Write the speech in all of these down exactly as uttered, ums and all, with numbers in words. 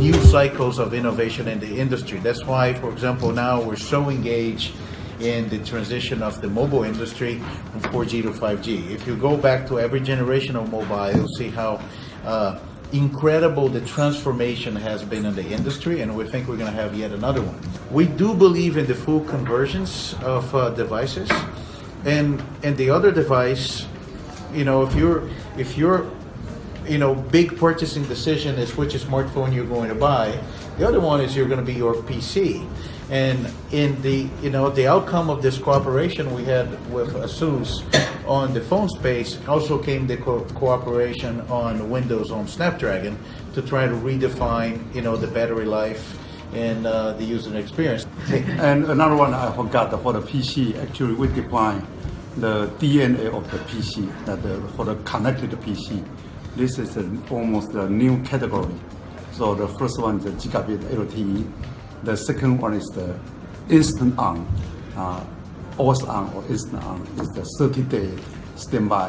new cycles of innovation in the industry. That's why, for example, now we're so engaged in the transition of the mobile industry from four G to five G. If you go back to every generation of mobile, you'll see how uh, incredible the transformation has been in the industry, and we think we're going to have yet another one. We do believe in the full convergence of uh, devices, and and the other device, you know, if you're if you're you know, big purchasing decision is which smartphone you're going to buy. The other one is you're going to be your P C. And in the, you know, the outcome of this cooperation we had with ASUS on the phone space also came the co cooperation on Windows on Snapdragon to try to redefine, you know, the battery life and uh, the user experience. And another one I forgot, for the P C, actually we define the D N A of the P C, that the, for the connected P C. This is a, almost a new category. So the first one is the gigabit L T E. The second one is the instant on, uh, always on or instant on, is the thirty day standby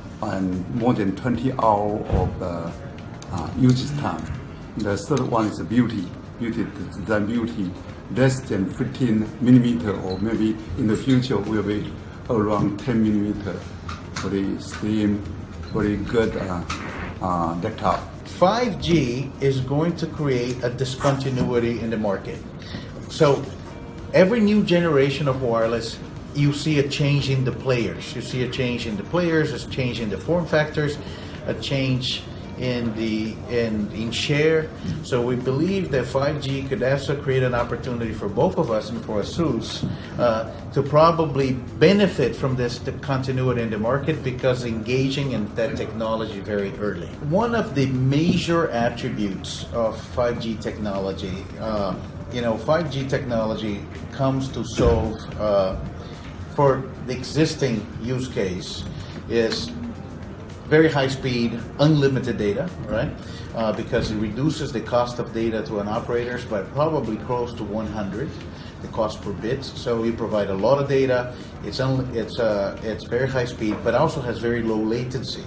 and more than twenty hours of uh, uh, usage time. The third one is the beauty, beauty, design beauty, less than fifteen millimeter, or maybe in the future will be around ten millimeter. Very slim, very good uh, uh, laptop. five G is going to create a discontinuity in the market. So every new generation of wireless, you see a change in the players. You see a change in the players, a change in the form factors, a change in the in, in share. So we believe that five G could also create an opportunity for both of us and for ASUS uh, to probably benefit from this continuity in the market, because engaging in that technology very early. One of the major attributes of five G technology, uh, you know, five G technology comes to solve uh, for the existing use case is very high speed, unlimited data, right? Uh, because it reduces the cost of data to an operators by probably close to one hundred, the cost per bit. So we provide a lot of data. It's un it's uh, it's very high speed, but also has very low latency.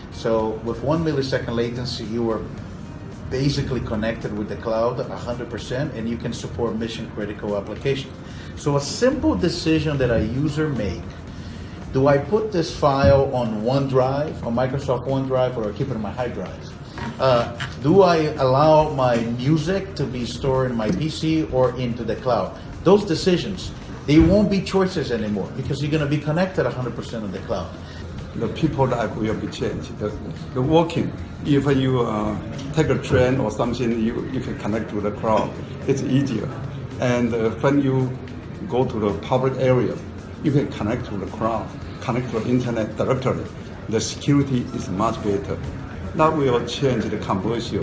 So with one millisecond latency, you are basically connected with the cloud one hundred percent, and you can support mission critical applications. So a simple decision that a user make: do I put this file on OneDrive, on Microsoft OneDrive, or I keep it on my hard drive? Uh, do I allow my music to be stored in my P C or into the cloud? Those decisions, they won't be choices anymore, because you're going to be connected one hundred percent of the cloud. The people life will be changed. The, the working, if you uh, take a train or something, you, you can connect to the cloud. It's easier. And uh, when you go to the public area, you can connect to the cloud, connect to the internet directly. The security is much better. That will change the commercial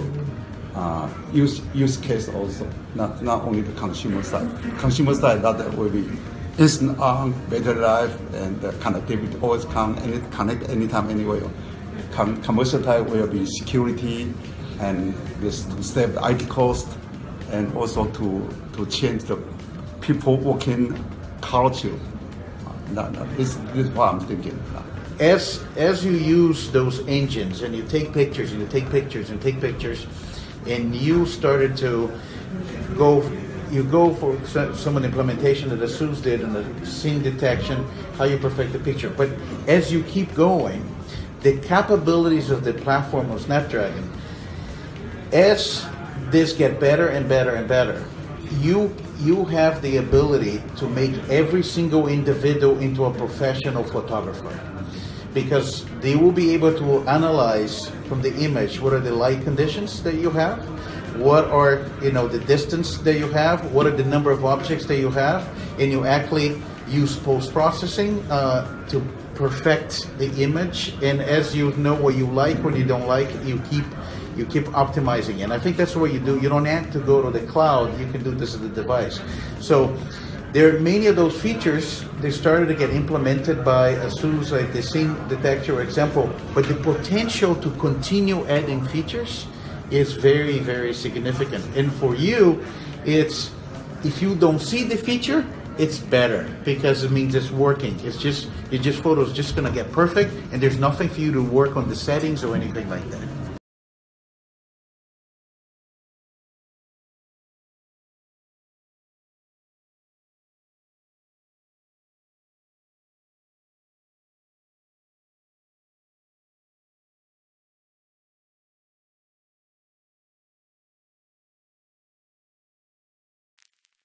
uh, use use case also, not, not only the consumer side. Consumer side, that will be instant on, better life, and the connectivity always come and it connect anytime, anywhere. Com commercial side will be security, and this to save the I T cost, and also to, to change the people working culture. No, no, this, this is what I'm thinking. As, as you use those engines and you take pictures and you take pictures and take pictures, and you started to go, you go for some of the implementation that ASUS did in the scene detection, how you perfect the picture. But as you keep going, the capabilities of the platform of Snapdragon, as this get better and better and better, you you have the ability to make every single individual into a professional photographer, because they will be able to analyze from the image what are the light conditions that you have, what are, you know, the distance that you have, what are the number of objects that you have, and you actually use post-processing uh, to perfect the image. And as you know what you like, what you don't like, you keep you keep optimizing. And I think that's what you do. You don't have to go to the cloud. You can do this at the device. So there are many of those features. They started to get implemented by ASUS, like the scene detection example, but the potential to continue adding features is very, very significant. And for you, it's, if you don't see the feature, it's better, because it means it's working. It's just, your just photo's just gonna get perfect, and there's nothing for you to work on the settings or anything like that.